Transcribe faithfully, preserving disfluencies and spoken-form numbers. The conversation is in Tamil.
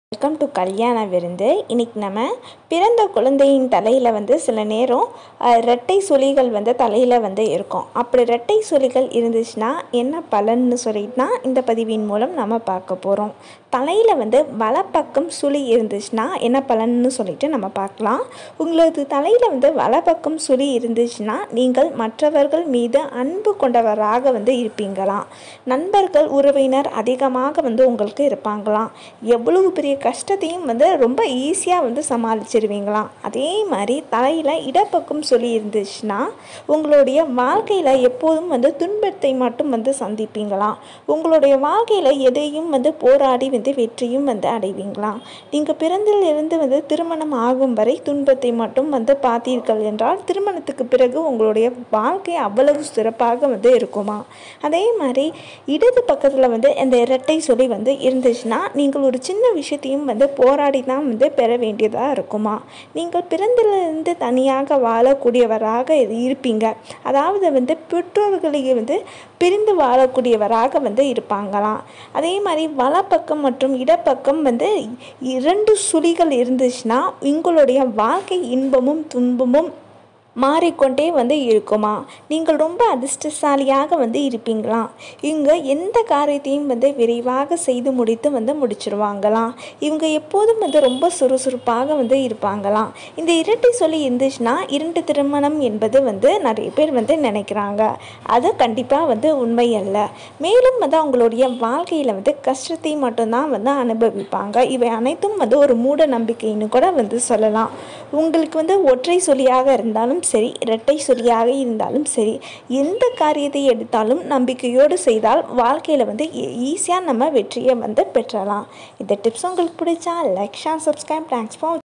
வெல்கம் டு கல்யாண விருந்து. இன்றைக்கி நம்ம பிறந்த குழந்தையின் தலையில் வந்து சில நேரம் இரட்டை சுழிகள் வந்து தலையில் வந்து இருக்கும். அப்படி இரட்டை சுழிகள் இருந்துச்சுன்னா என்ன பலன்னு சொல்லிட்டுனா இந்த பதிவின் மூலம் நம்ம பார்க்க போகிறோம். தலையில் வந்து வலப்பக்கம் சுழி இருந்துச்சுன்னா என்ன பலன்னு சொல்லிட்டு நம்ம பார்க்கலாம். உங்களது தலையில் வந்து வலப்பக்கம் சுழி இருந்துச்சுன்னா நீங்கள் மற்றவர்கள் மீது அன்பு கொண்டவராக வந்து இருப்பீங்களாம். நண்பர்கள் உறவினர் அதிகமாக வந்து உங்களுக்கு இருப்பாங்களாம். எவ்வளவு பெரிய கஷ்டத்தையும் வந்து ரொம்ப ஈஸியாக வந்து சமாளிச்சிருவீங்களாம். அதே மாதிரி தலையில் இடப்பக்கம் சொல்லி இருந்துச்சுன்னா உங்களுடைய வாழ்க்கையில் எப்போதும் வந்து துன்பத்தை மட்டும் வந்து சந்திப்பீங்களாம். உங்களுடைய வாழ்க்கையில் எதையும் வந்து போராடி வந்து வெற்றியும் வந்து அடைவீங்களாம். நீங்கள் பிறந்திலிருந்து வந்து திருமணம் ஆகும் வரை துன்பத்தை மட்டும் வந்து பார்த்தீர்கள் என்றால் திருமணத்துக்கு பிறகு உங்களுடைய வாழ்க்கை அவ்வளவு சிறப்பாக வந்து இருக்குமா. அதே மாதிரி இடது பக்கத்தில் வந்து இந்த இரட்டை சொல்லி வந்து இருந்துச்சுன்னா நீங்கள் ஒரு சின்ன விஷயத்தையும் வந்து போராடி தான் வந்து பெற வேண்டியதாக இருக்குமா. நீங்கள் பிறந்திலிருந்து தனியாக வாழக்கூடியவராக இருப்பீங்க. அதாவது வந்து பெற்றோர்களை வந்து பிரிந்து வாழக்கூடியவராக வந்து இருப்பாங்களாம். அதே மாதிரி வலப்பக்கம் மற்றும் இடப்பக்கம் வந்து இரண்டு சுழிகள் இருந்துச்சுன்னா உங்களுடைய வாழ்க்கை இன்பமும் துன்பமும் மாறிக்கொண்டே வந்து இருக்குமா. நீங்கள் ரொம்ப அதிர்ஷ்டசாலியாக வந்து இருப்பீங்களாம். இவங்க எந்த காரியத்தையும் வந்து விரைவாக செய்து முடித்து வந்து முடிச்சிருவாங்களாம். இவங்க எப்போதும் வந்து ரொம்ப சுறுசுறுப்பாக வந்து இருப்பாங்களாம். இந்த இரட்டை சொல்லி இருந்துச்சுன்னா இரண்டு திருமணம் என்பது வந்து நிறைய பேர் வந்து நினைக்கிறாங்க. அது கண்டிப்பாக வந்து உண்மை அல்ல. மேலும் வந்து அவங்களுடைய வாழ்க்கையில் வந்து கஷ்டத்தை மட்டும்தான் வந்து அனுபவிப்பாங்க. இவை அனைத்தும் வந்து ஒரு மூட நம்பிக்கைன்னு கூட வந்து சொல்லலாம். உங்களுக்கு வந்து ஒற்றை சொல்லியாக இருந்தாலும் சரி இரட்டை சொல்லியாக இருந்தாலும் சரி எந்த காரியத்தை எடுத்தாலும் நம்பிக்கையோடு செய்தால் வாழ்க்கையில் வந்து ஈஸியாக நம்ம வெற்றியை வந்து பெற்றலாம். இந்த டிப்ஸ் உங்களுக்கு பிடிச்சா like share subscribe. Thanks for